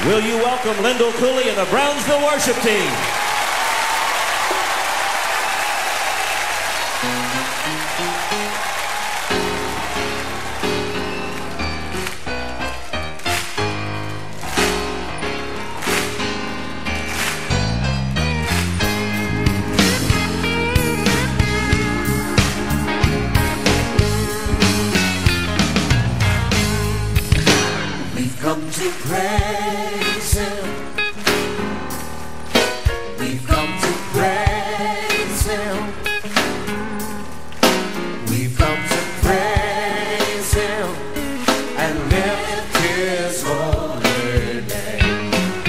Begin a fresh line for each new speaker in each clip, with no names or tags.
Will you welcome Lindell, Cooley, and the Brownsville worship team?
We've come to praise Him. We've come to praise Him. We've come to praise Him and lift His holy name.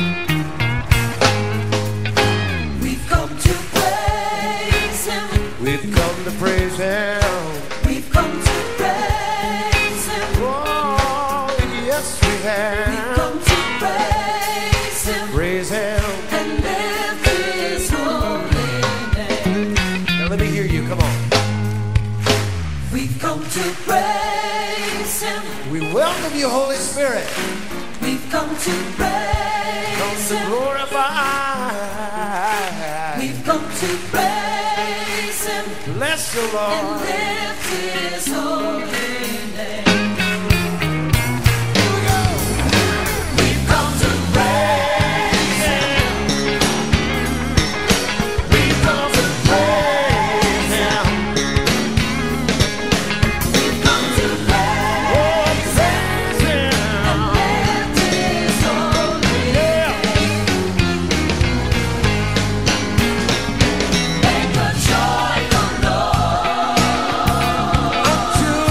We've come to praise Him. We've come to praise Him. We've come to praise Him. Oh, yes we have. We've come to praise Him. Praise Him. And lift His holy name. Now let me hear you, come on. We've come to praise Him. We welcome you, Holy Spirit. We've come to praise Him. Come to glorify. We've come to praise Him. Bless the Lord. And lift His holy name. Here we go. We've come to praise Him. We've come to praise Him. We've come to praise Him and lift His holy name. Make a joy the Lord unto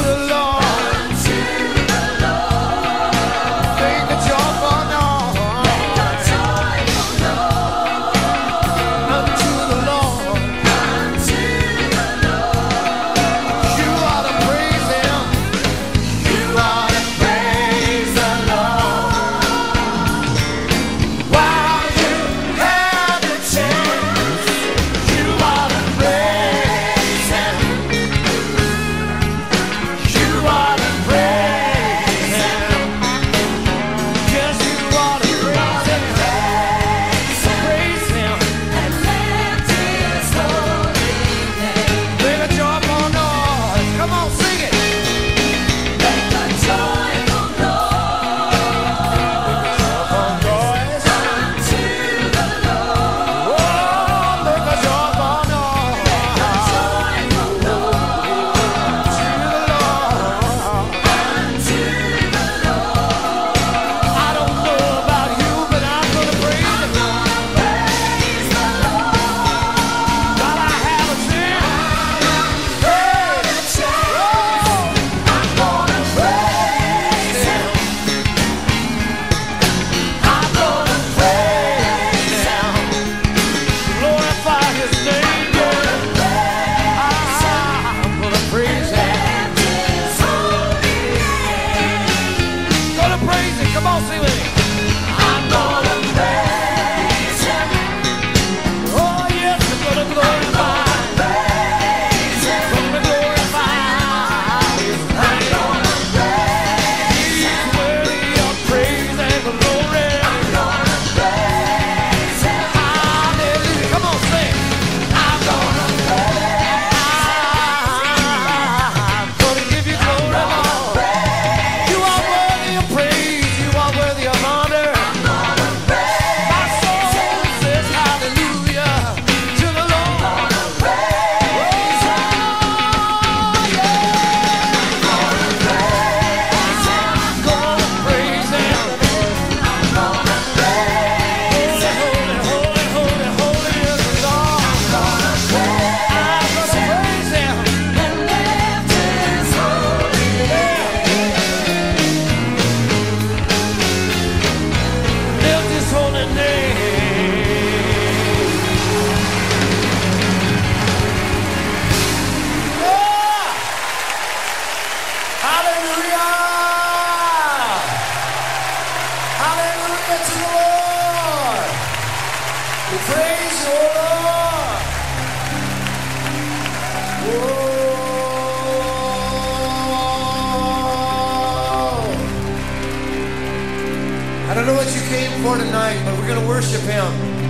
don't know what you came for tonight, but we're going to worship Him.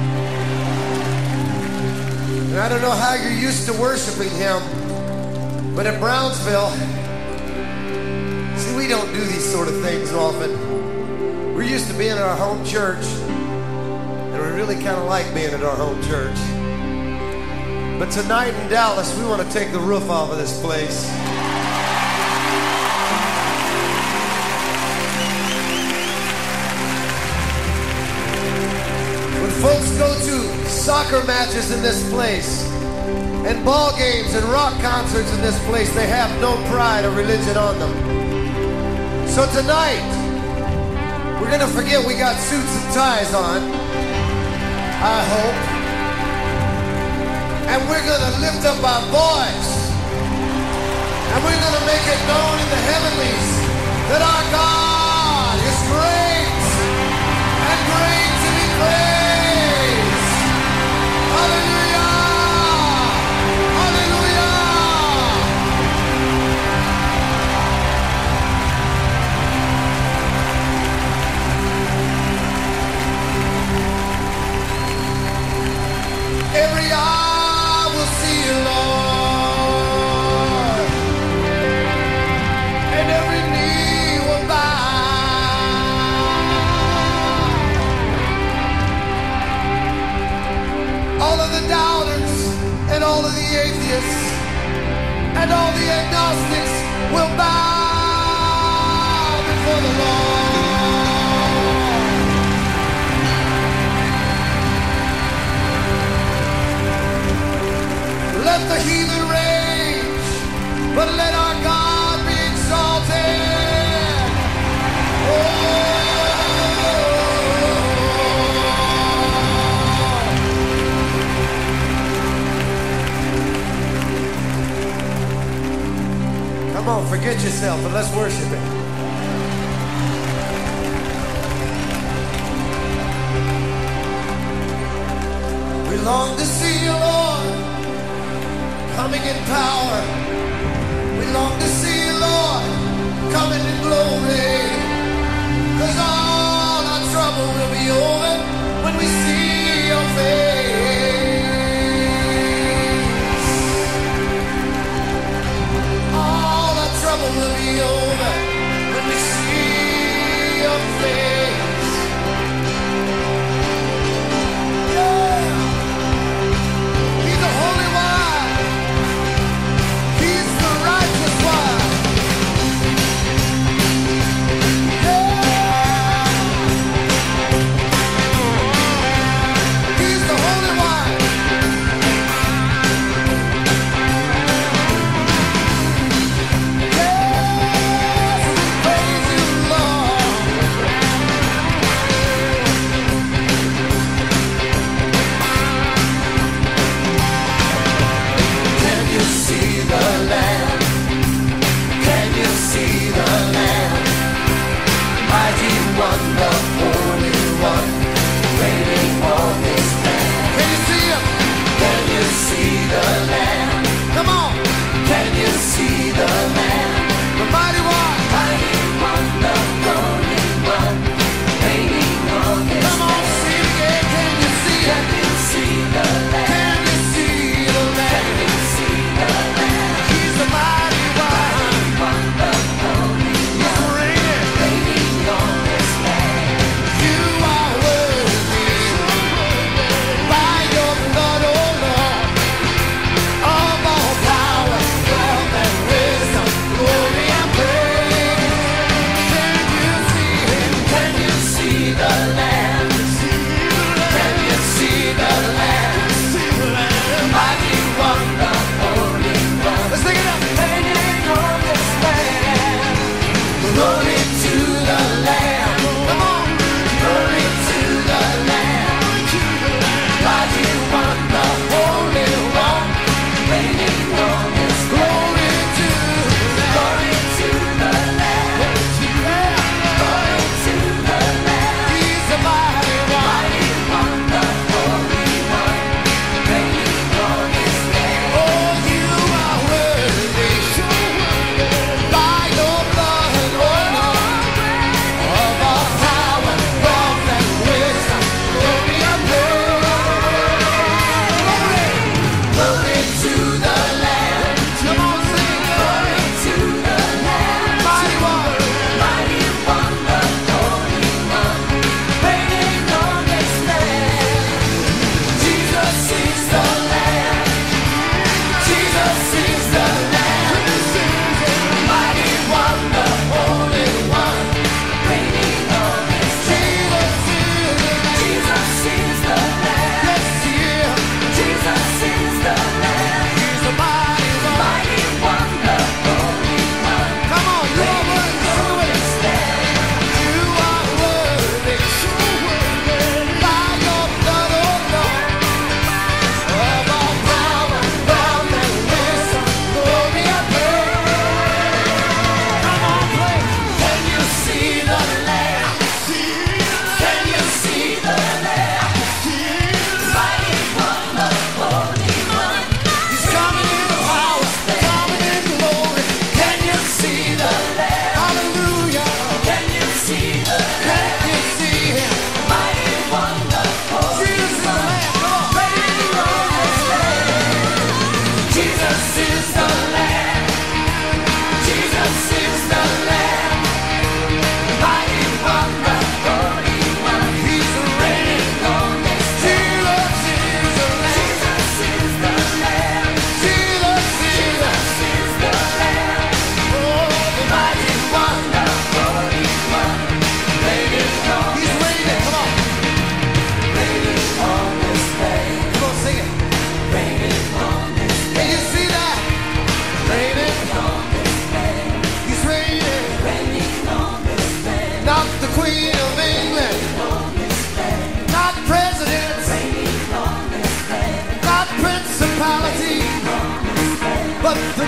And I don't know how you're used to worshiping Him, but in Brownsville, see, we don't do these sort of things often. We're used to being at our home church, and we really kind of like being at our home church. But tonight in Dallas, we want to take the roof off of this place. When folks go to soccer matches in this place, and ball games and rock concerts in this place, they have no pride or religion on them. So tonight, we're going to forget we got suits and ties on, I hope. And we're going to lift up our voice. And we're going to make it known in the heavenlies that our God is great and great to be praised. Hallelujah! Hallelujah! Every eye will see you, Lord, and every knee will bow. All of the doubters and all of the atheists and all the agnostics will bow before the Lord. Let the heathen rage, but let our God be exalted. Oh. Come on, forget yourself and let's worship Him. We long to see you, Lord, coming in power. We long to see you, Lord, coming in glory. 'Cause all our trouble will be over when we see your face. All our trouble will be over when we see your face. Yeah. He's the Holy One. He's the righteous one.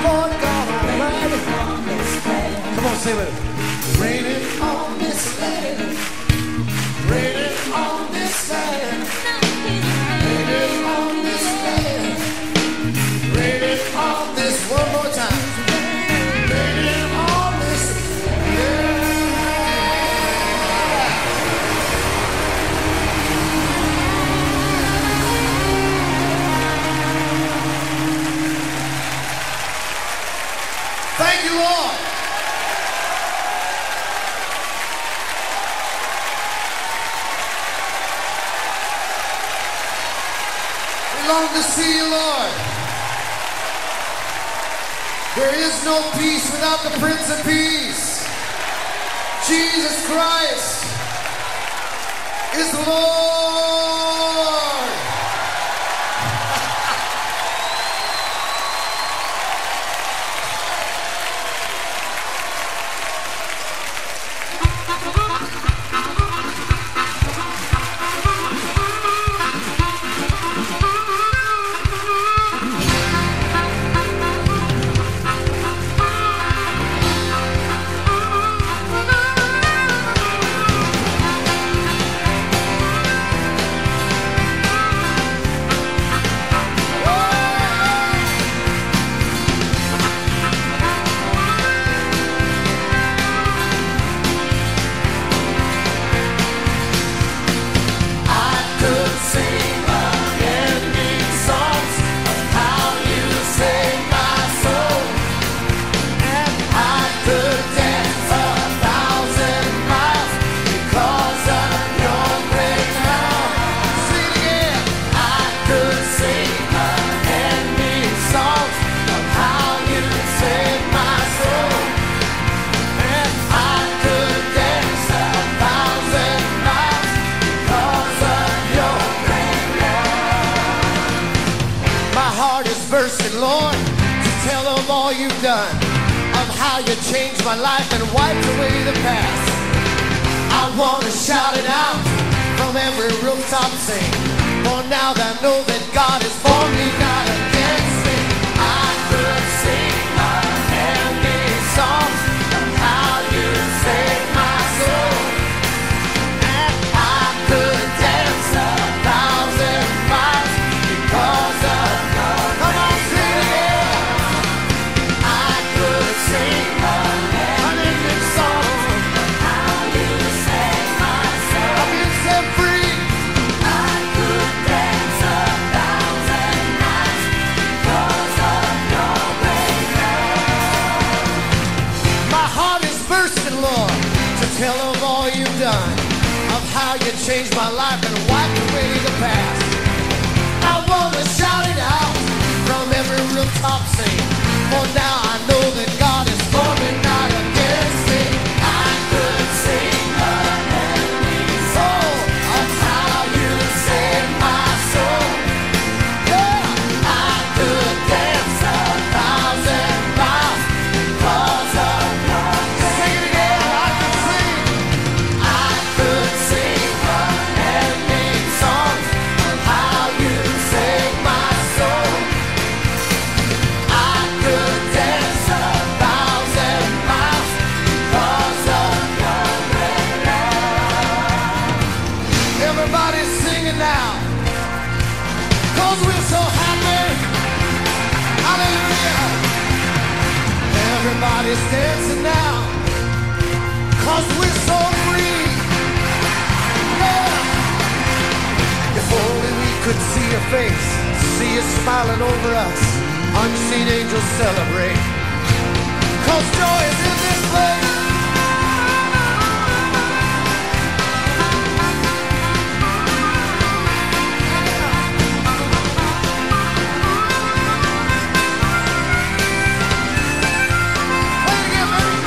Lord God Almighty. Come on, say with it. Raining on this land. Raining on this land. Raining on this land. Raining on this, one more time. Raining on this land. Thank you, Lord. We long to see you, Lord. There is no peace without the Prince of Peace. Jesus Christ is the Lord. Lord, to tell of all you've done, of how you changed my life and wiped away the past. I want to shout it out from every rooftop, sing, for now that I know that God is for me, not against me. I could sing a million songs of how you saved my soul, and I could dance 1,000 miles because of your grace. Come on, sing it. I could sing a million songs of how you saved my soul. I've been set free. I could dance 1,000 nights because of your great love. My heart is bursting, Lord, to tell of all you've done, of how you changed my life and wiped away the past. I want to shout it out from every rooftop, sing, for now I know that God is for me, not against me. I could sing a million songs of how you saved my soul. Yeah, I could dance 1,000 miles because of your grace. Sing it again. I could sing a million songs of how you saved my soul. I could dance 1,000 miles because of your great love. Everybody's singing now, 'cause we're so happy. Hallelujah. Everybody's dancing now, 'cause we're so free. Yeah. If only we could see your face, see you smiling over us. Unseen angels celebrate, 'cause joy is in this place. Play it again, baby.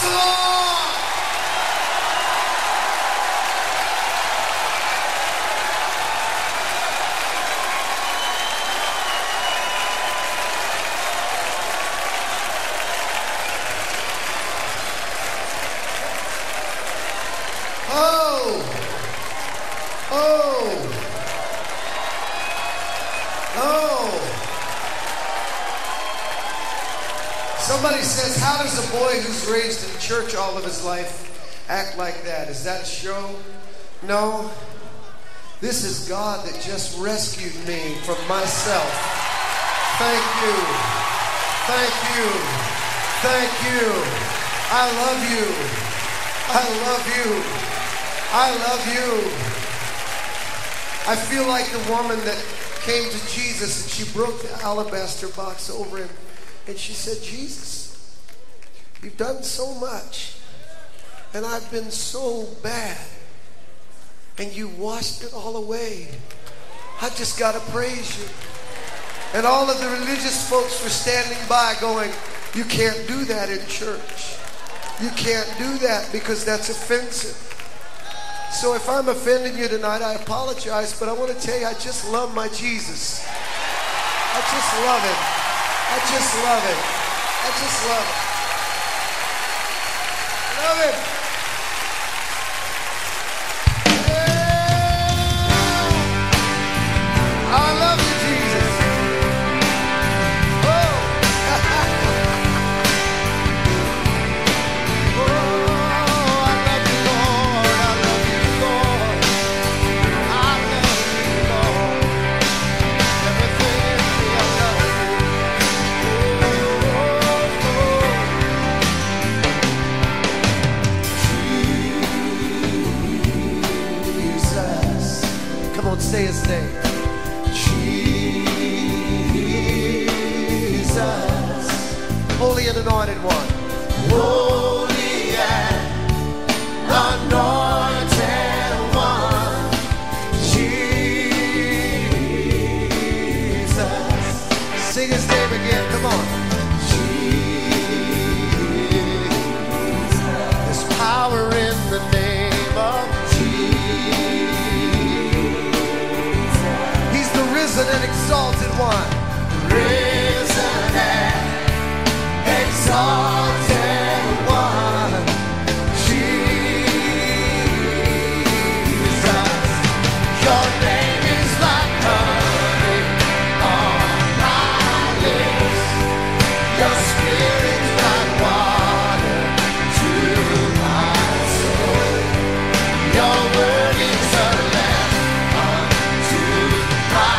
the Lord. Somebody says, how does a boy who's raised in church all of his life act like that? Is that a show? No. This is God that just rescued me from myself. Thank you. Thank you. Thank you. I love you. I love you. I love you. I feel like the woman that came to Jesus and she broke the alabaster box over him. And she said, Jesus, you've done so much. And I've been so bad. And you washed it all away. I just got to praise you. And all of the religious folks were standing by going, you can't do that in church. You can't do that because that's offensive. So if I'm offending you tonight, I apologize. But I want to tell you, I just love my Jesus. I just love him. I just love him. I just love him. Love him. Yeah. I love you, Jesus. Oh. Oh, I love you, Lord. I love you, Lord. I love you, Lord. Everything in me, I love you. Come on, say his name. Jesus, holy and anointed one. Holy and anointed one. Jesus. Sing his name again, come on. Jesus. There's power in the name of risen and exalted one. Risen and exalted one. Jesus, your name is like honey on my lips. Your spirit like water to my soul. Your word is a lamp unto my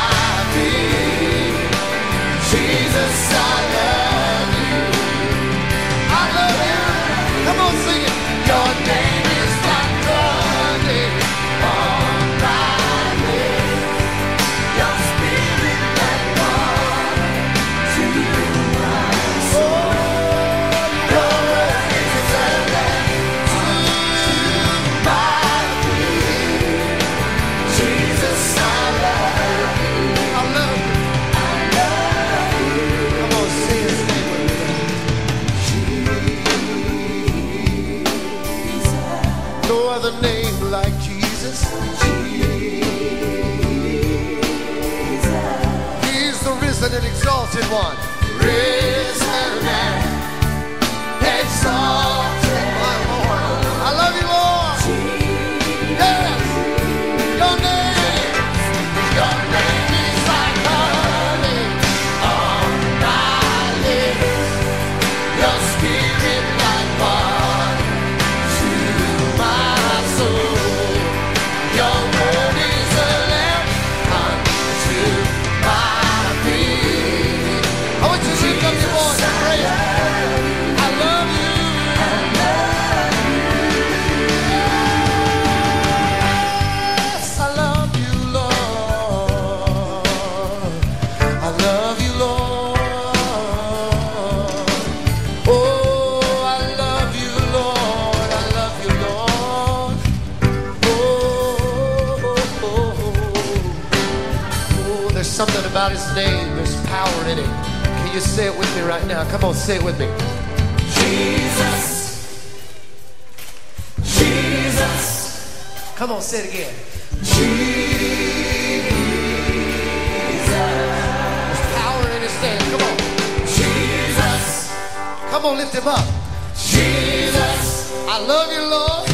Jesus, I love you. I love you. Come on, sing it. Your name is like honey on my lips. Your spirit like water to my soul. Your word is a lamp to my feet. Jesus, I love you. I love you. No other name like Jesus. He's the risen and exalted one. Risen and exalted, my Lord. I love you, Lord. Yes. Your name is like honey on my lips. Your spirit like water to my soul. Your word is a lamp unto my feet. I want you to lift up your voice and pray. I love you. Yes, I love you, Lord. I love you, Lord. Oh, I love you, Lord. I love you, Lord. Oh, there's something about his name. There's power in it. Can you say it with me right now? Come on, say it with me. Jesus. Come on, say it again. Jesus. There's power in his name. Come on. Jesus. Come on, lift him up. Jesus. I love you, Lord.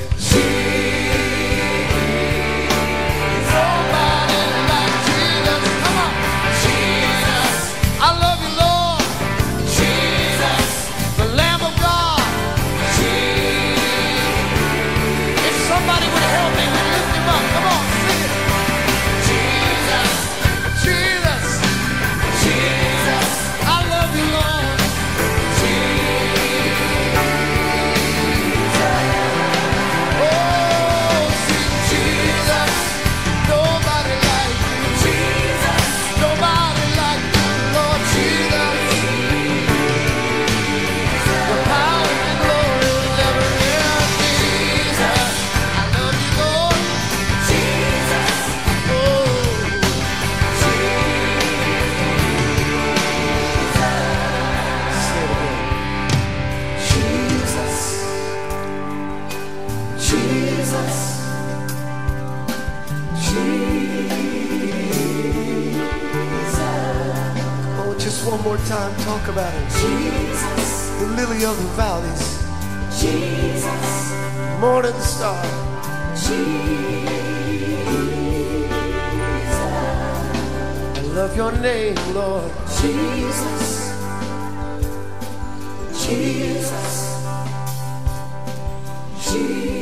One more time, talk about it. Jesus, the lily of the valleys. Jesus, morning star. Jesus, I love your name, Lord. Jesus, Jesus, Jesus.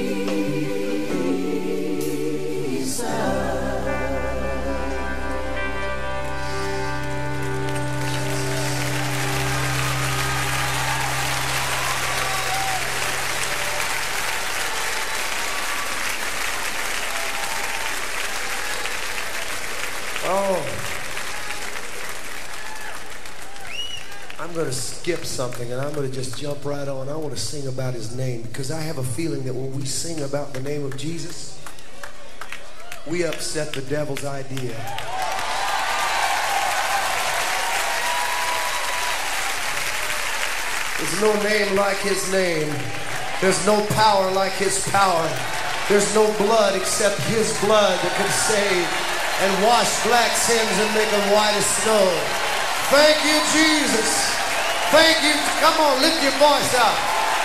I'm going to skip something and I'm going to just jump right on. I want to sing about his name because I have a feeling that when we sing about the name of Jesus, we upset the devil's idea. There's no name like his name. There's no power like his power. There's no blood except his blood that can save and wash black sins and make them white as snow. Thank you, Jesus. Thank you. Come on, lift your voice up.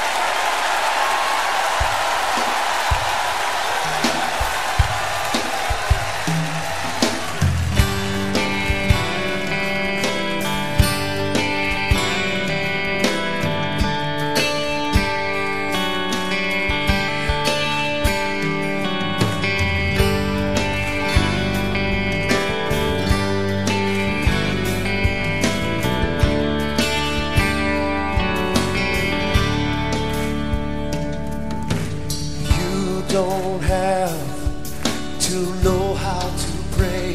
Don't have to know how to pray.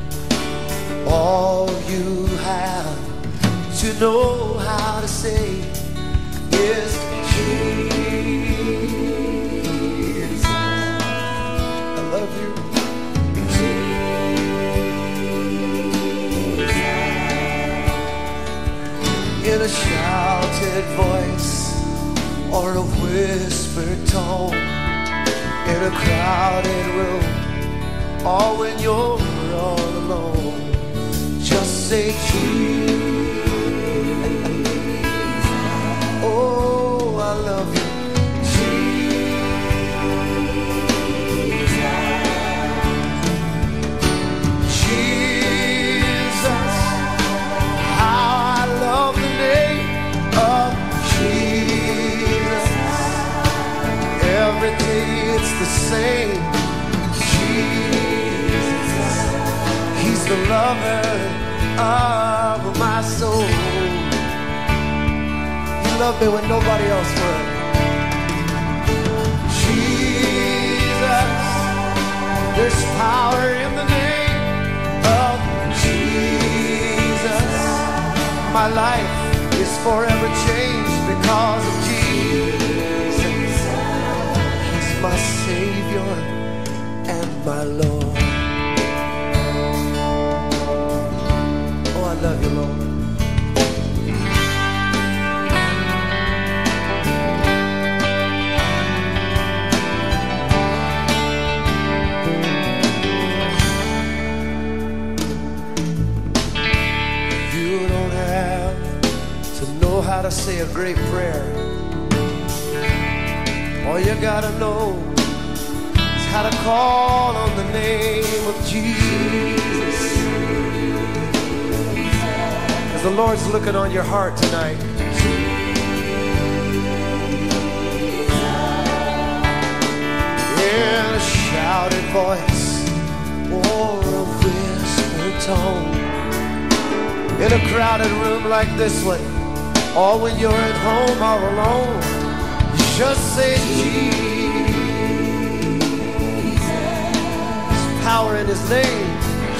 All you have to know how to say is Jesus. I love you. Jesus. In a shouted voice or a whispered tone, in a crowded room, or when you're all alone, just say Jesus. Oh, I love you. Jesus, how I love the name of Jesus. Every day it's the same. Jesus, he's the lover of my soul. He loved me when nobody else would. Jesus, there's power in the name of Jesus. My life is forever changed because of Jesus. My Savior and my Lord. Oh, I love you, Lord. say a great prayer. All you gotta know is how to call on the name of Jesus. Because the Lord's looking on your heart tonight. In a shouted voice or a whispered tone, in a crowded room like this one, or when you're at home all alone, just say Jesus. There's power in His name.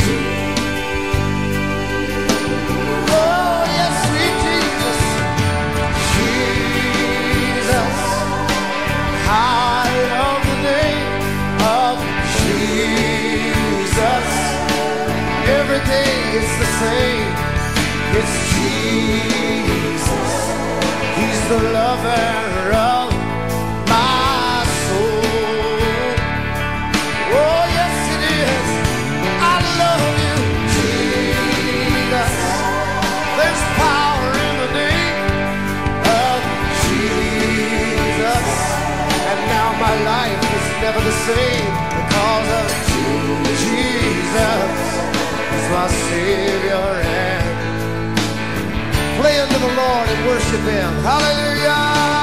Oh yes, sweet Jesus. Jesus, I love the name of Jesus. Every day it's the same. It's Jesus. He's the lover of my soul. Oh yes it is. I love you, Jesus. There's power in the name of Jesus. And now my life is never the same because of Jesus. He's my Savior. And play unto the Lord and worship Him. Hallelujah!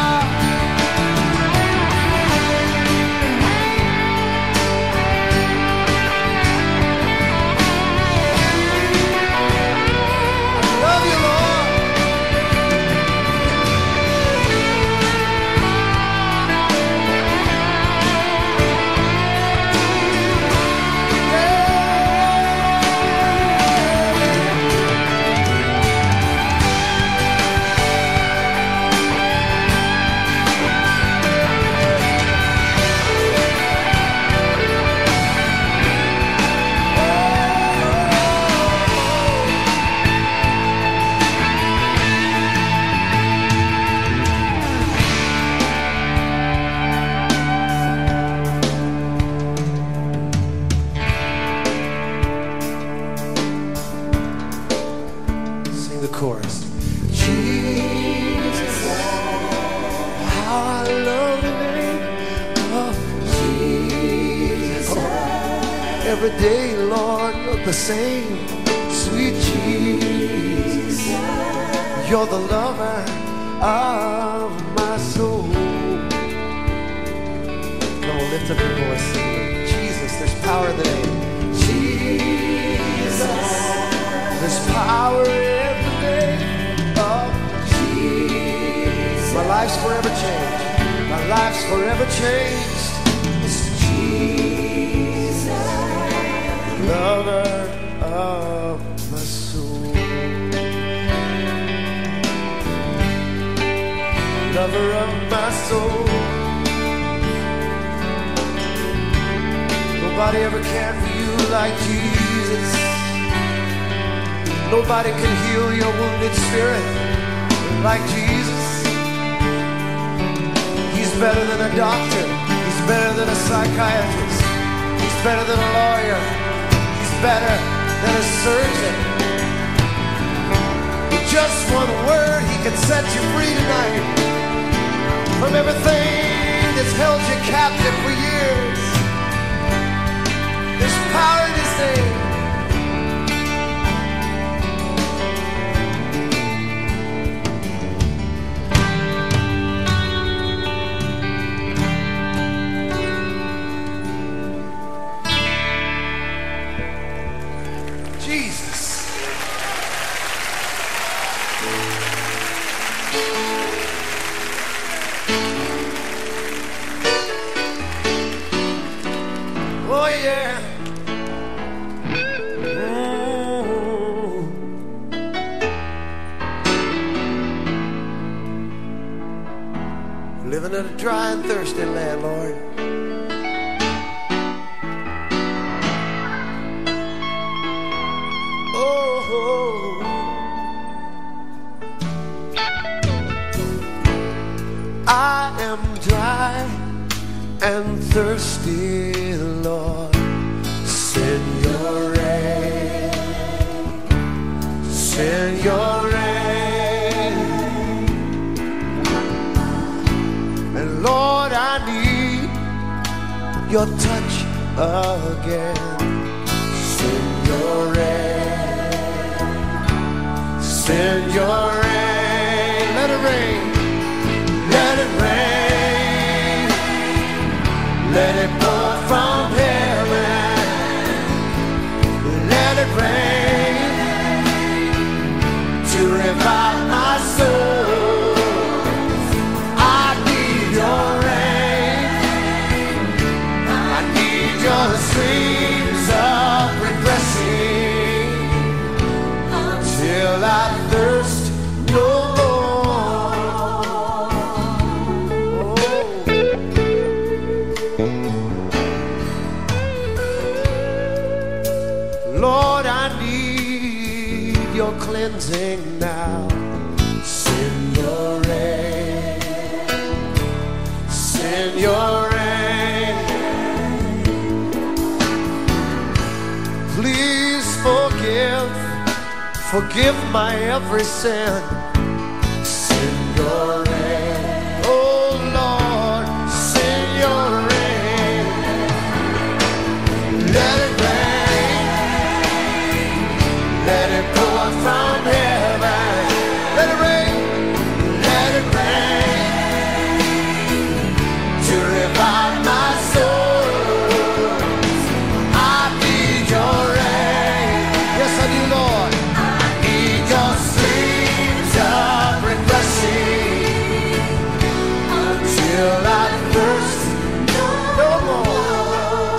Chorus. Jesus, how I love the name of Jesus. Oh, every day, Lord, you're the same. Sweet Jesus, you're the lover of my soul. Come on, lift up your voice. Jesus, there's power in the name. Jesus, there's power in of Jesus. My life's forever changed. My life's forever changed. It's Jesus, lover of my soul. Lover of my soul. Nobody ever cared for you like Jesus. Nobody can heal your wounded spirit like Jesus. He's better than a doctor. He's better than a psychiatrist. He's better than a lawyer. He's better than a surgeon. With just one word, He can set you free tonight from everything that's held you captive for years. There's power in His name. Living in a dry and thirsty land, Lord. Oh, I am dry and thirsty, Lord. Send your rain. Send your rain. your touch again. Send your rain, send your rain, let it rain, let it rain, let it pour from heaven, let it rain to revive my soul. I need your rain, I need your streams of refreshing till I thirst no more. Lord, I need your cleansing now. Send your rain, send your rain. Please forgive my every sin. Send your rain, oh Lord, send your rain. Let it rain, let it pour from heaven. Let it rain, let it rain to revive my soul. I need your rain, yes I do, Lord. I need your streams of refreshing until I thirst no more.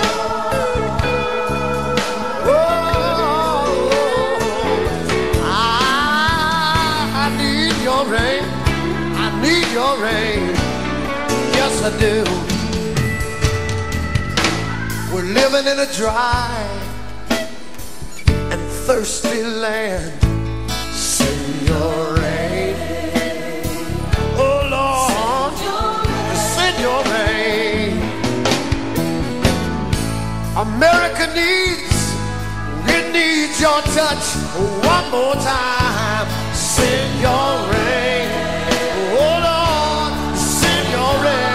Oh, I need your rain, I need your rain, yes I do. We're living in a dry and thirsty land. Send your rain, oh Lord, send your rain. America needs, it needs your touch one more time. Send your rain, oh Lord, send your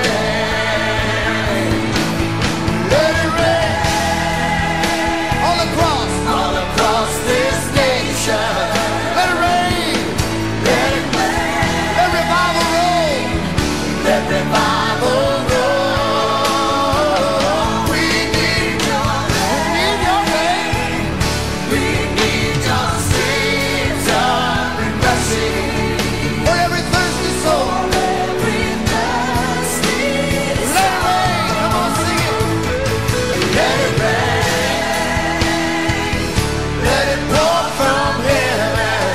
rain. Let it rain all across this nation. Let it rain, let it rain. Let revival roll, let revival roll. We need your rain, we need your streams of refreshing for every thirsty soul. Let it rain, come on, sing it. Let it rain, let it pour from heaven.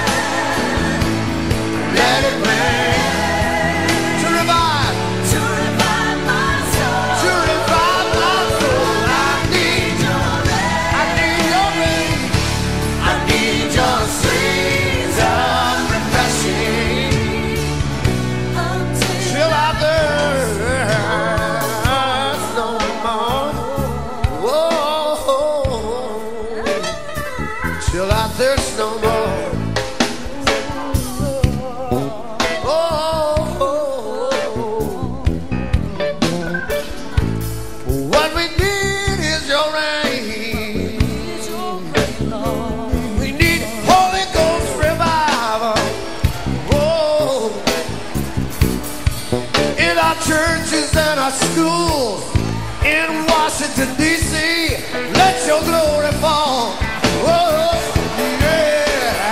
Let it rain to revive my soul, to revive my soul. I need your rain, I need your rain, I need your streams of refreshing till I thirst no more. Whoa, till I thirst no more. What we need is your rain. We need Holy Ghost revival. Oh, in our churches and our schools, in Washington, D.C., let your glory fall. Oh, yeah.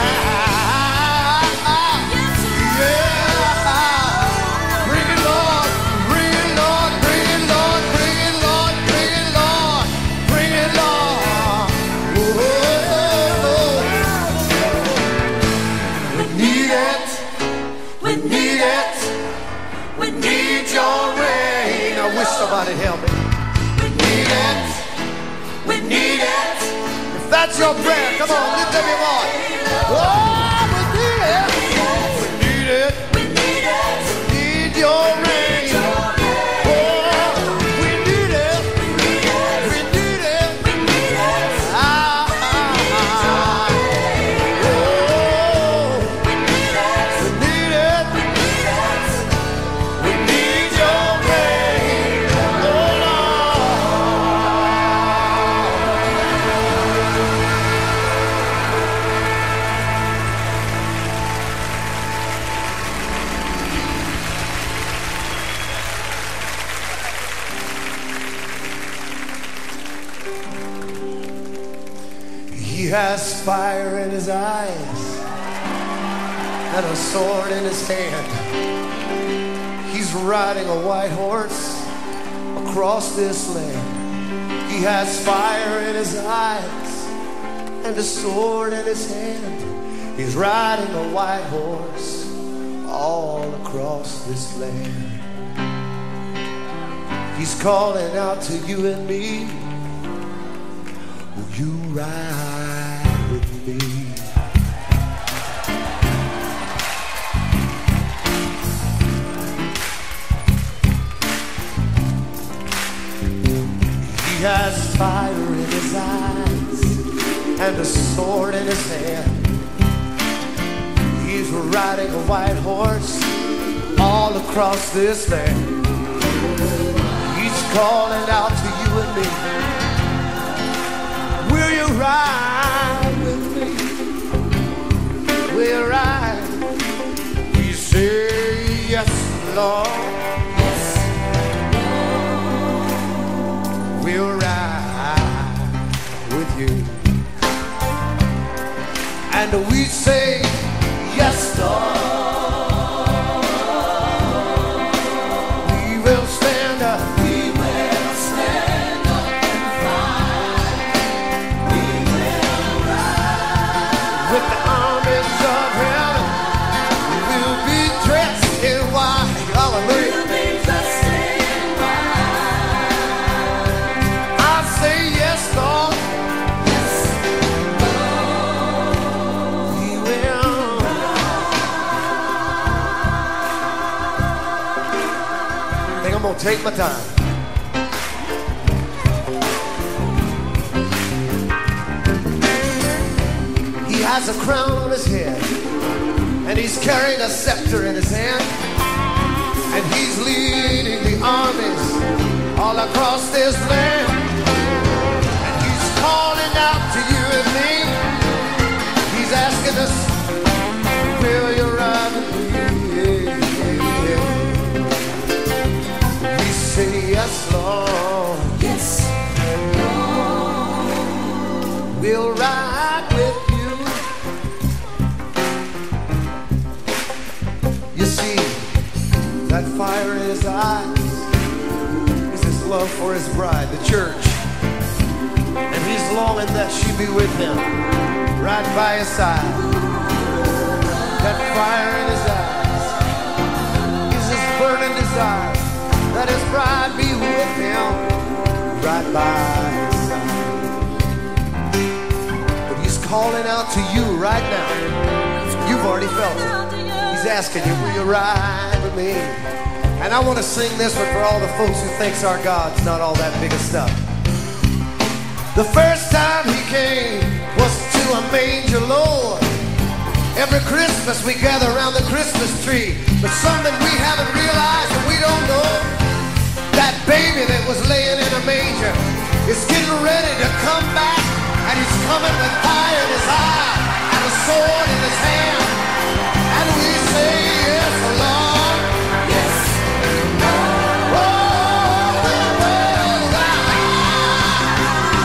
Yeah. Bring it, Lord. Bring it, Lord. Bring it, Lord. Bring it, Lord. Bring it, Lord. Bring it, Lord. Oh, we need it. We need it. We need your rain. I wish somebody help me. We need it. We need it. If that's your prayer, come on, lift up your voice. Oh, we need it. We need it. We need it. We need your rain. Oh, we need it. We need it. We need it. We need it. Oh, we need it. We need it. We need it. We need your rain. Oh, Lord. He has fire in his eyes and a sword in his hand. He's riding a white horse across this land. He has fire in his eyes and a sword in his hand. He's riding a white horse all across this land. He's calling out to you and me. Will you ride with me? He has fire in his eyes and a sword in his hand. He's riding a white horse all across this land. He's calling out to you and me. Will you ride with me? Will you ride? We say yes, Lord. We'll ride with you. And we say, yes, Lord. We will stand up. We will stand up and fight. We will ride with the armies of heaven. We'll be dressed in white. Hallelujah. I'm gonna take my time. He has a crown on his head, and he's carrying a scepter in his hand, and he's leading the armies all across this land. And he's calling out to you and me. He's asking us, will you ride with me? Say yes, Lord. Yes, Lord. We'll ride with you. You see, that fire in his eyes is his love for his bride, the church. And he's longing that she be with him, right by his side. That fire in his eyes is his burning desire that his bride be with him, right by his side. But he's calling out to you right now. You've already felt it. He's asking you, will you ride with me? And I want to sing this one for all the folks who thinks our God's not all that big of stuff. The first time he came was to a manger Lord. Every Christmas we gather around the Christmas tree, but something we haven't realized and we don't know. That baby that was laying in a manger is getting ready to come back, and he's coming with fire in his eye and a sword in his hand. And we say, yes, Lord. Yes, Lord. Oh, we will ride.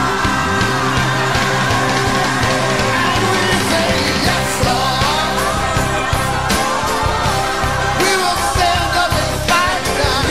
And we say, yes, Lord. We will stand up and fight now.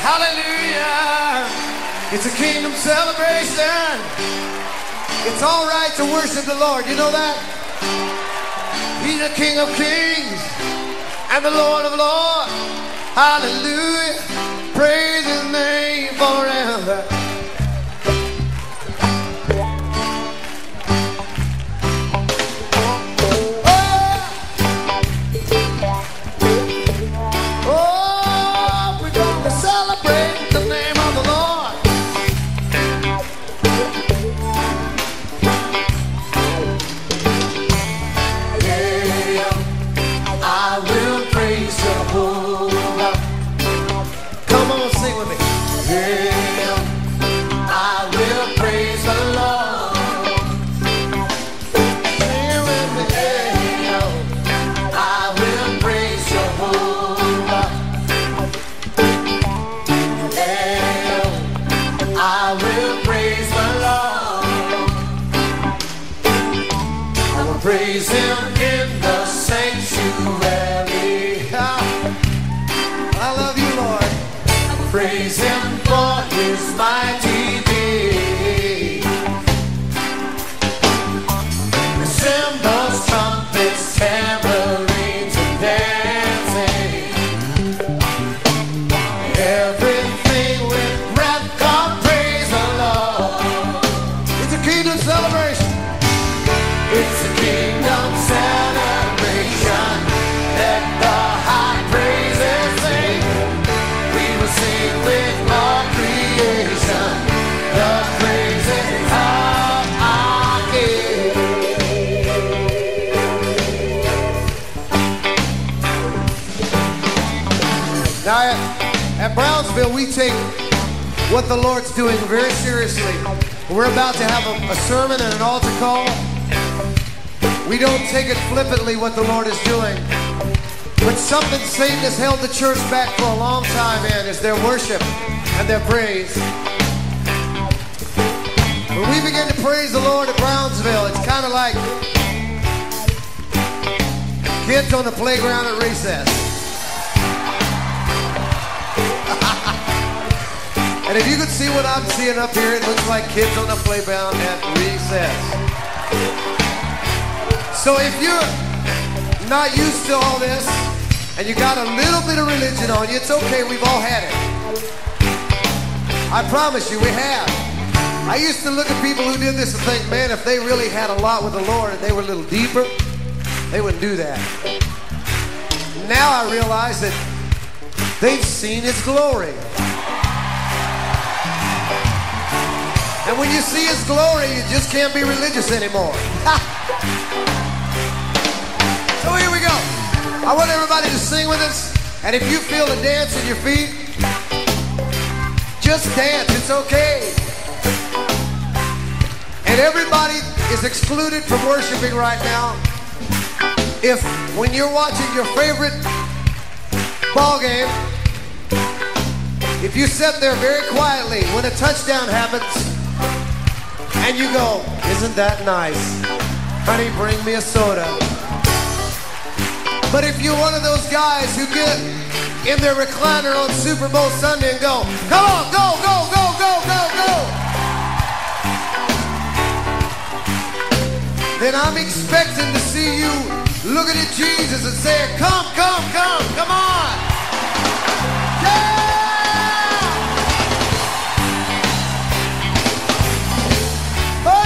Hallelujah. It's a kingdom celebration. It's all right to worship the Lord. You know that? He's the King of Kings and the Lord of Lords. Hallelujah. Praise his name forever. Praise him in the sanctuary. I love you, Lord. Praise him for his mighty deed. The cymbals, trumpets, tambourines, and dancing. Everything with breath, come praise the Lord. It's a kingdom celebration. It's a kingdom celebration. Let the high praises sing. We will sing with all creation the praises of our King. Now at Brownsville, we take what the Lord's doing very seriously. We're about to have a sermon and an altar call. We don't take it flippantly what the Lord is doing. But something Satan has held the church back for a long time in is their worship and their praise. When we begin to praise the Lord at Brownsville, it's kind of like kids on the playground at recess. And if you could see what I'm seeing up here, it looks like kids on the playground at recess. So if you're not used to all this and you got a little bit of religion on you, it's okay, we've all had it. I promise you, we have. I used to look at people who did this and think, man, if they really had a lot with the Lord and they were a little deeper, they wouldn't do that. Now I realize that they've seen his glory. And when you see his glory, you just can't be religious anymore. So here we go. I want everybody to sing with us. And if you feel a dance in your feet, just dance. It's okay. And everybody is excluded from worshiping right now. If when you're watching your favorite ball game, if you sit there very quietly when a touchdown happens and you go, isn't that nice? Honey, bring me a soda. But if you're one of those guys who get in their recliner on Super Bowl Sunday and go, come on, go, go, go, go, go, go, then I'm expecting to see you looking at Jesus and saying, come, come, come, come on. Yeah! Oh,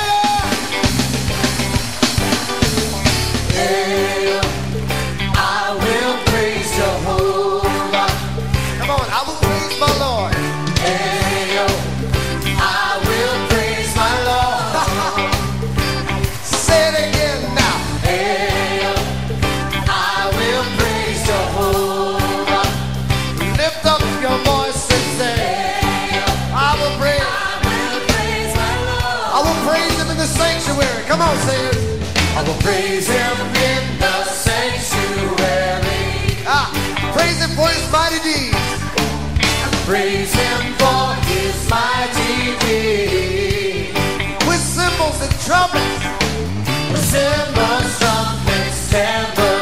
yeah! Yeah. I will praise Jehovah. Come on, I will praise my Lord. Hey, I will praise my Lord. Say it again now. Hey, I will praise Jehovah. Lift up your voice and say, hey, I will praise my Lord. I will praise him in the sanctuary. Come on, say it. I will praise him in the sanctuary. Praise him for his mighty deeds. Praise him for his mighty deeds. With cymbals and trumpets. With cymbals, trumpets,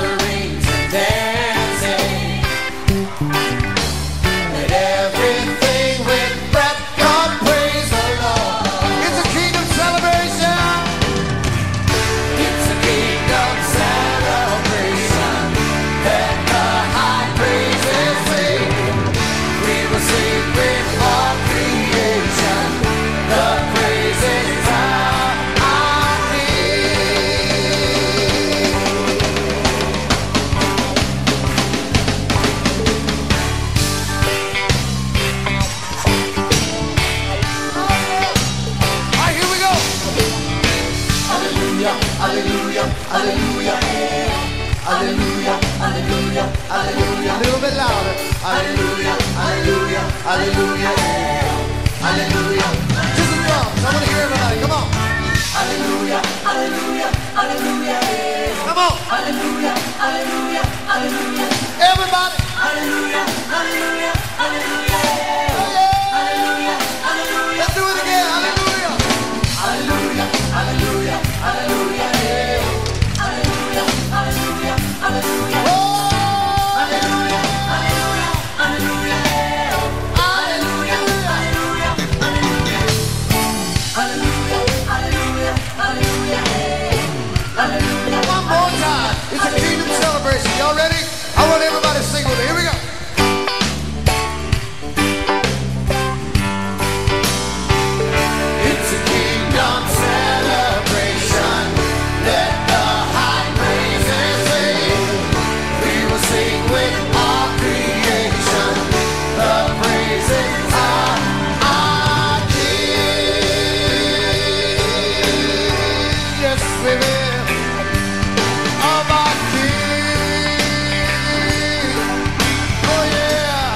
tambourines, and dancing. Let everything hallelujah, hallelujah, hallelujah. A little bit louder. Hallelujah, hallelujah, hallelujah, hallelujah. To the drums. I want to hear everybody. Come on. Hallelujah, hallelujah, hallelujah. Come on. Hallelujah, hallelujah, hallelujah. Everybody. Hallelujah, hallelujah, hallelujah. Hallelujah, hallelujah. Let's do it again. Hallelujah. Hallelujah, hallelujah, hallelujah. Hallelujah, hallelujah, hallelujah. Oh! Hallelujah, hallelujah, hallelujah. Hallelujah, hallelujah, hallelujah. Hallelujah, hallelujah, hallelujah. Hallelujah. One more time. It's a kingdom celebration. Y'all ready? I want everybody to sing with me. Here we go. It's a kingdom celebration. Let the high praises sing. We will sing with all creation. The praises of our King. Yes, we will. Of our King. Oh yeah.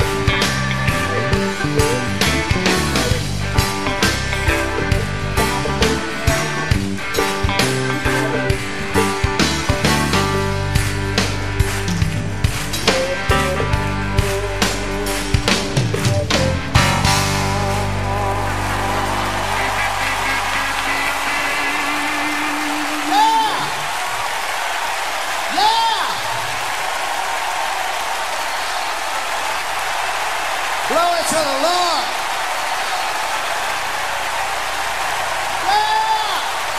Glory to the Lord. Yeah.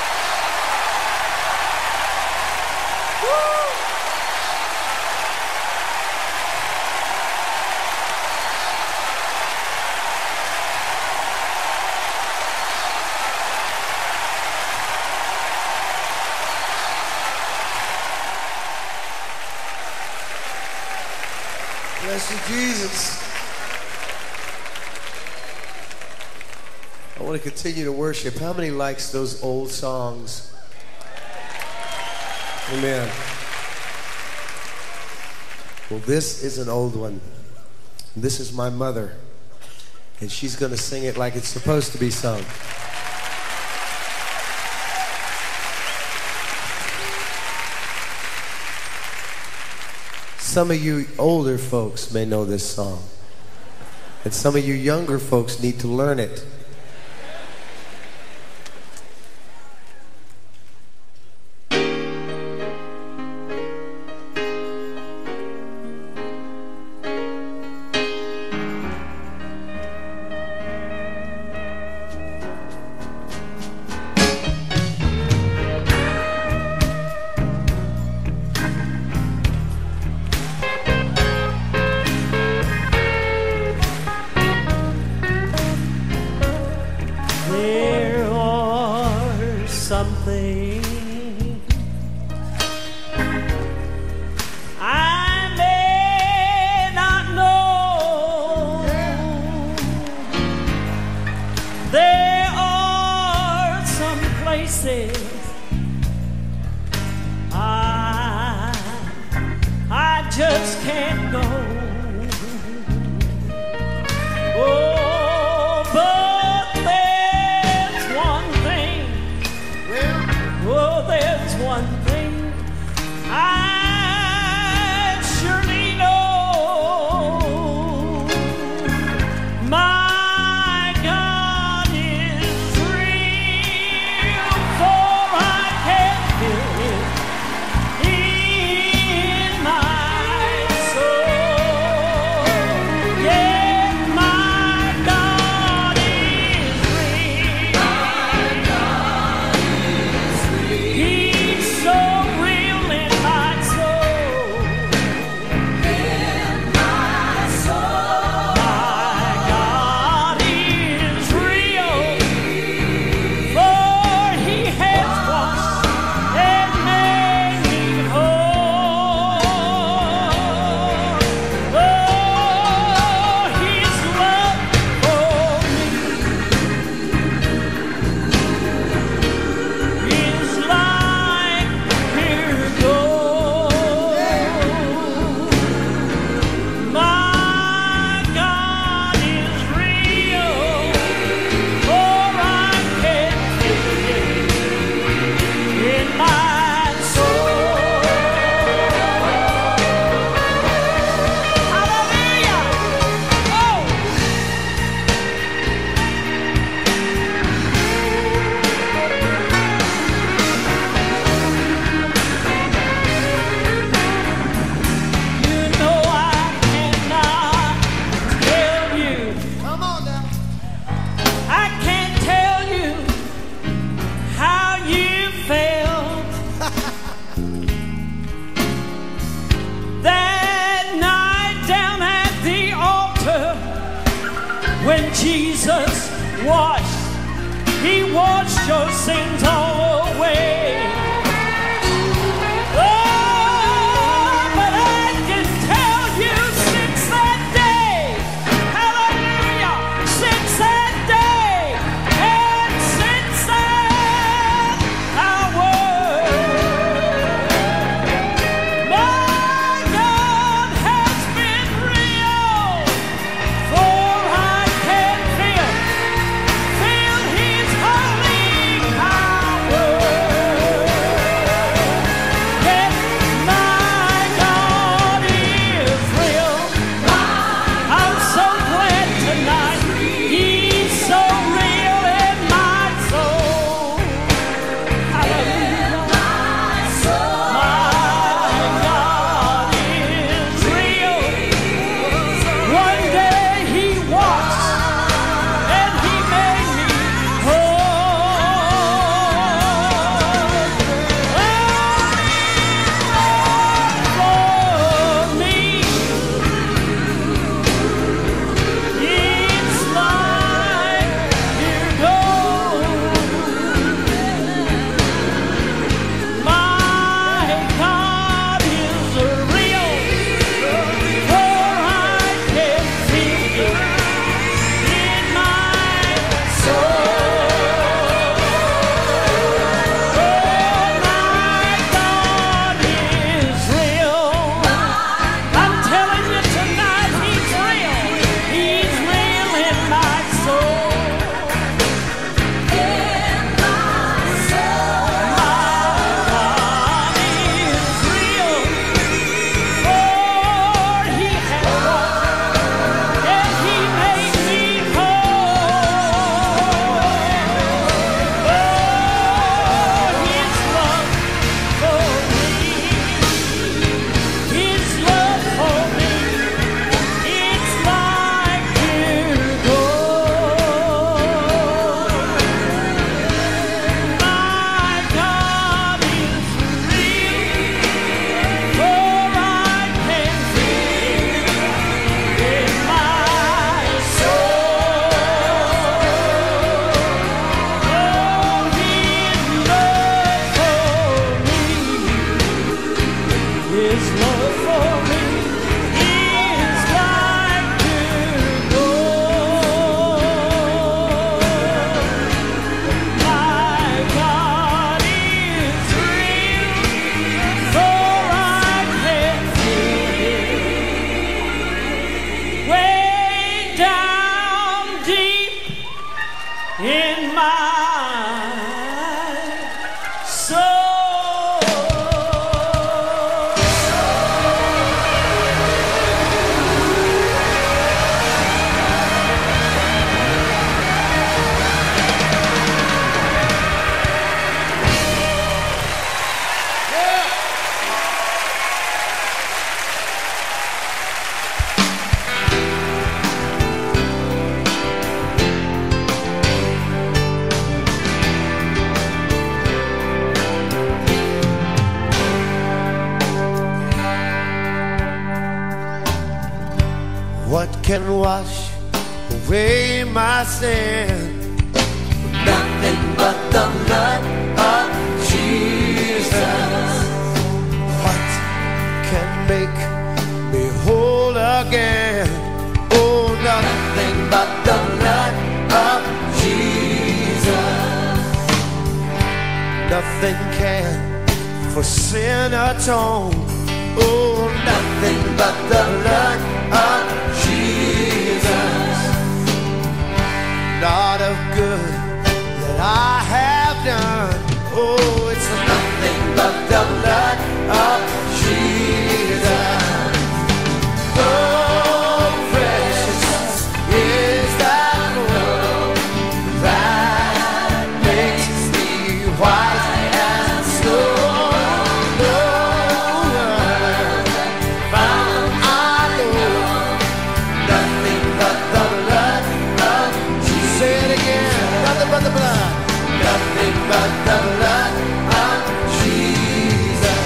Woo. Bless you, Jesus. I want to continue to worship. How many likes those old songs? Amen. Well, this is an old one. This is my mother. And she's going to sing it like it's supposed to be sung. Some of you older folks may know this song. And some of you younger folks need to learn it.
In my soul.
Jesus washed, he washed your sins all away. Oh, but I can tell you since that day, hallelujah, since that day, and since that hour, my God has been real, for I can feel His holy power. Yes, my God is real. I'm so glad tonight He's so real in my soul. Hallelujah. My God is real. One day He walks and He made me whole. For me, it's like you go. My God is real, for I can feel it in my soul. My God is real. I'm telling you tonight, He's real. He's real in my soul. My God is real, for He has walked and He made me whole. His love for me, His love for me, it's like pure gold. My God is real, for I can feel in my soul. His love for me is like pure gold. My God is real, for I can feel way down deep in my soul.
What can wash away my sin? Nothing but the blood of Jesus. What can make me whole again? Oh, nothing but the blood of Jesus. Nothing can for sin atone. Oh, nothing but the blood of Jesus. Not of good that I have done. Oh, it's nothing but the blood of Jesus. Oh, precious is that blood that makes me white as snow. But the blood, nothing but the blood of Jesus.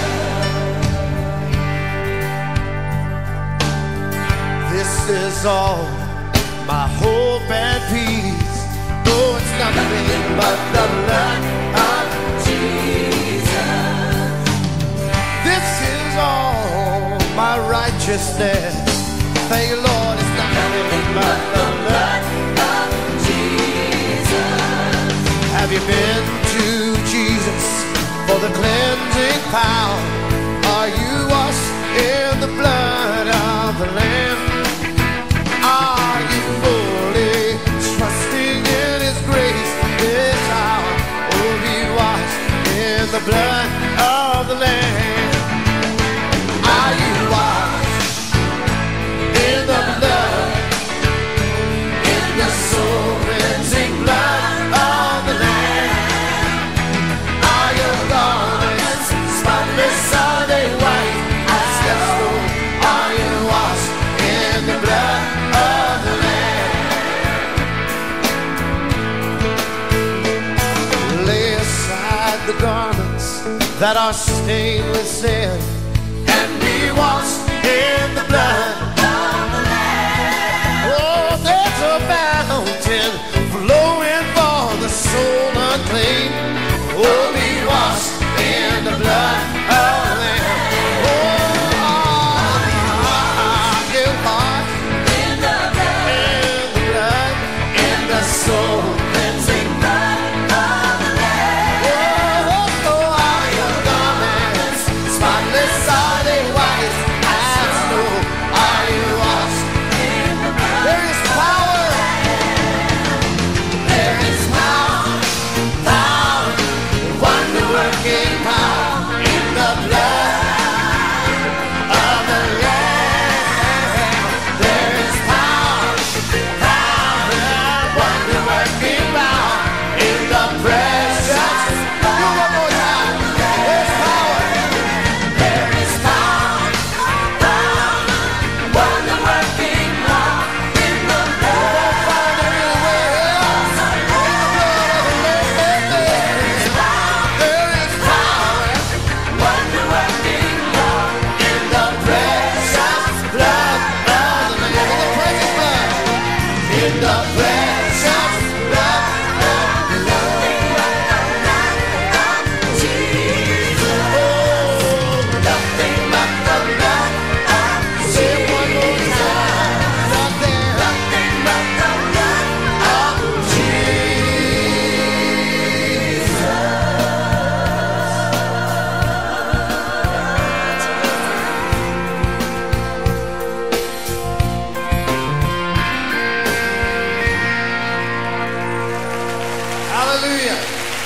This is all my hope and peace. Oh, it's nothing but the blood of Jesus. This is all my righteousness. Thank you, Lord, it's nothing but the blood of Jesus. Have you been to Jesus for the cleansing power? Are you washed in the blood of the Lamb? Are you fully trusting in His grace this hour? Oh, be washed in the blood of the Lamb. Are you washed in the blood, in the soul cleansing blood of the Lamb? Are your garments spotless? Are they white as snow? Are you washed in the blood of the Lamb? Lay aside the garments that are stained with sin and be washed in the blood of the Lamb. Oh, there's a fountain flowing for the soul unclean. Oh, be washed in the blood of the Lamb. Oh, you washed in the blood, in the soul cleansing blood of the Lamb. Oh, are your garments spotless? Are they white as snow? Are you washed in the blood? There is power. There is power, power, wonder-working power in the blood of the Lamb. There is power, power, wonder-working power in the precious. Do one more time. There's power. There is power, power, wonder-working power in the blood. Find it anywhere else. In the blood of the Lamb. There is power, wonder-working power in the precious blood of the Lamb. In the precious blood of the Lamb. Jesus. Oh, nothing but the blood of Jesus. Say it one more time. Nothing but the blood of Jesus. Hallelujah.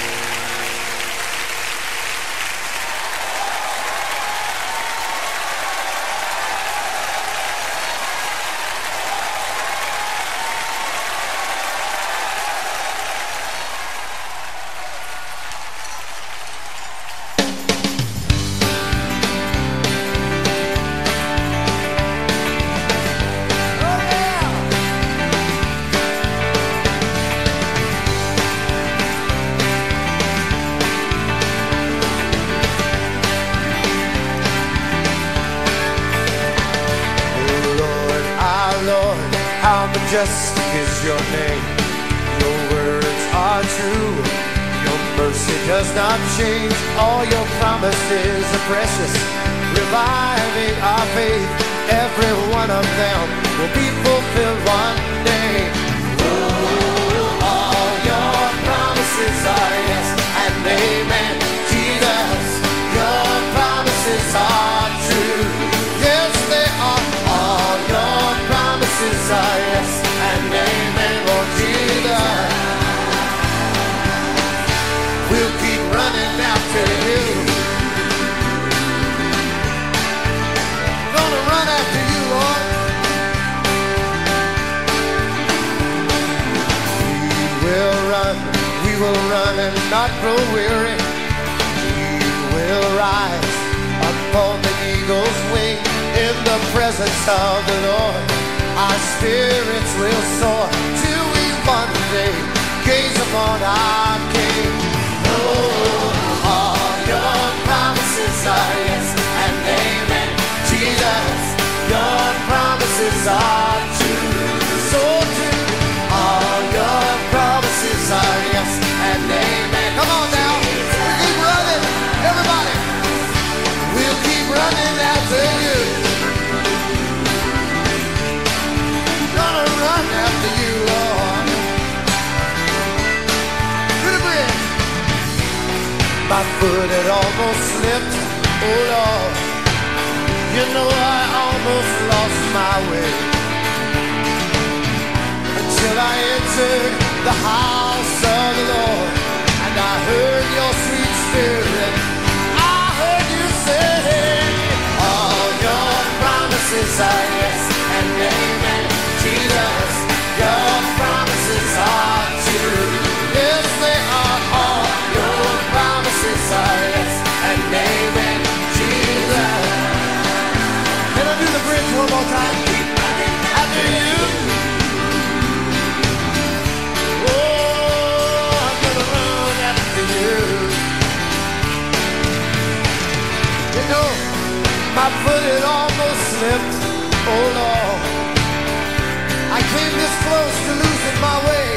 How majestic is your name. Your words are true. Your mercy does not change. All your promises are precious, reviving our faith. Every one of them will be fulfilled one day. Oh, all your promises are yes and amen. Jesus, your promises are true. Yes, they are. All your promises are yes and amen, Lord Jesus. We'll keep running after you. Gonna run after you, Lord. We will run and not grow weary. We will rise upon the eagle's wing in the presence of the Lord. Our spirits will soar till we one day gaze upon our King. Oh, all your promises are yes and amen. Jesus, your promises are true, so true. foot had almost slipped. Oh Lord, you know I almost lost my way until I entered the house of the Lord, and I heard your sweet spirit. I heard you say, all your promises are yes and amen. Jesus, your promises are true. Yes, they are. All your promises are yes and amen. Jesus. Can I do the bridge one more time? After you. Oh, I'm gonna run after you. You know, my foot had almost slipped. Oh Lord, I came this close to losing my way.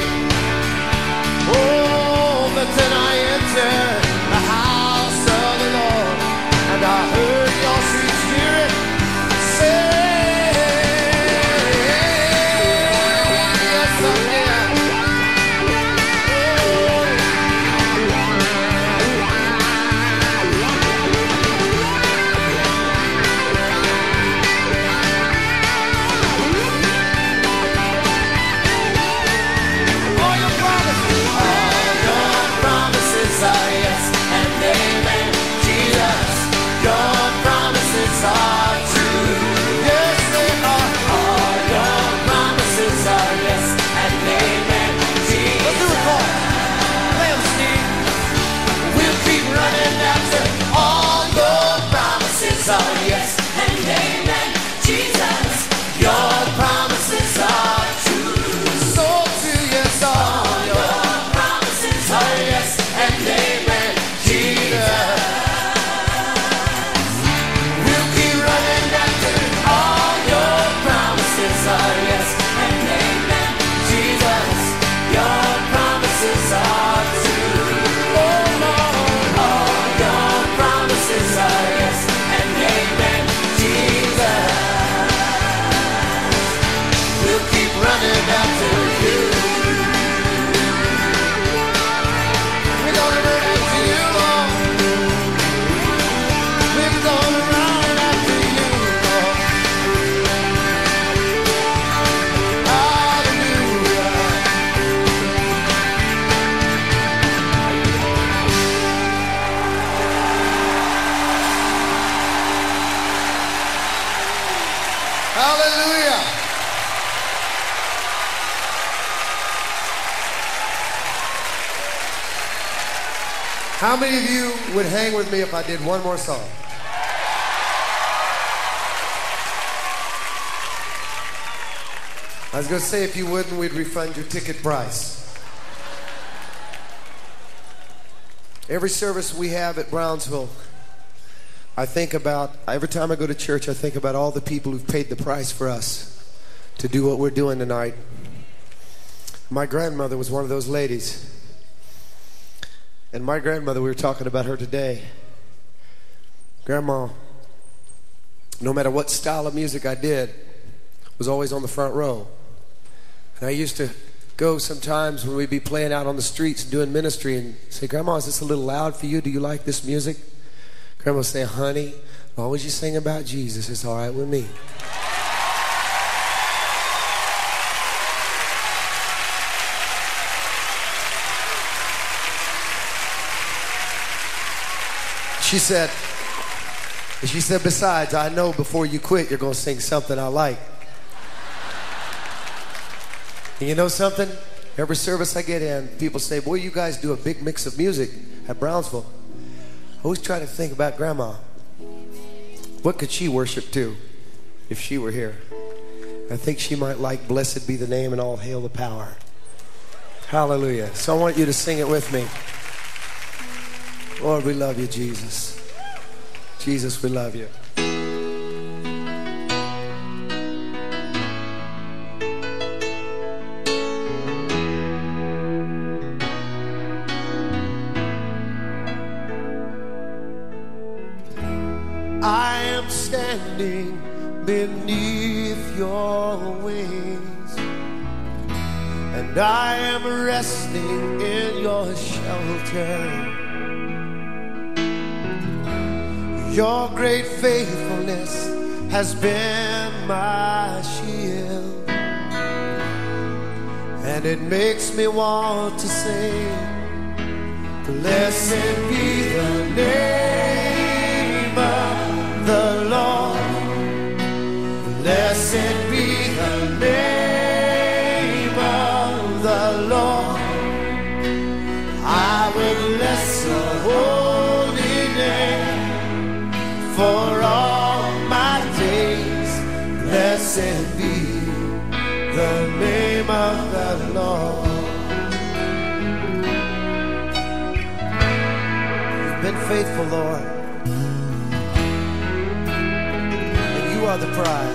Oh, but then I entered the house of the Lord, and I heard your sweet spirit say, yes, I am. Hallelujah. How many of you would hang with me if I did one more song? I was going to say, if you wouldn't, we'd refund your ticket price. Every service we have at Brownsville, I think about, every time I go to church, I think about all the people who've paid the price for us to do what we're doing tonight. My grandmother was one of those ladies. And my grandmother, we were talking about her today. Grandma, no matter what style of music I did, was always on the front row. And I used to go sometimes when we'd be playing out on the streets doing ministry and say, Grandma, is this a little loud for you? Do you like this music? Grandma would say, honey, as long as you sing about Jesus, it's all right with me. She said, besides, I know before you quit, you're going to sing something I like. And you know something? Every service I get in, people say, boy, you guys do a big mix of music at Brownsville. I always try to think about Grandma. What could she worship to if she were here? I think she might like Blessed Be the Name and All Hail the Power. Hallelujah. So I want you to sing it with me. Lord, we love you, Jesus. Jesus, we love you. I am standing beneath your wings, and I am resting in your shelter. Your great faithfulness has been my shield, and it makes me want to say, blessed be the name of the Lord. Blessed be the name of the Lord. I will bless your holy name for all my days. Blessed be the name of the Lord. You've been faithful, Lord, and you are the prize.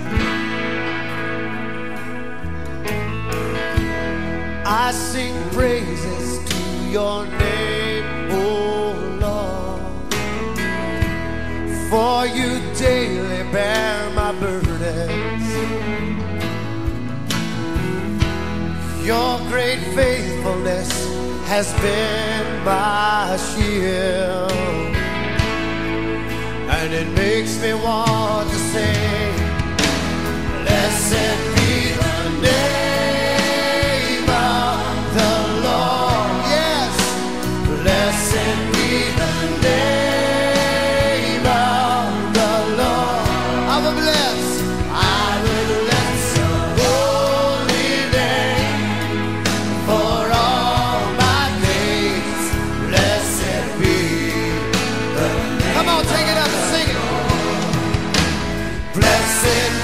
I sing praises to your name, oh Lord, for you daily bear my burdens. Your great faithfulness has been my shield, and it makes me want to say, blessed be the name of the Lord. Yes, blessed be the name of the Lord. I will bless your holy name for all my days. Blessed be the name. Come on, take it up and sing it. Blessed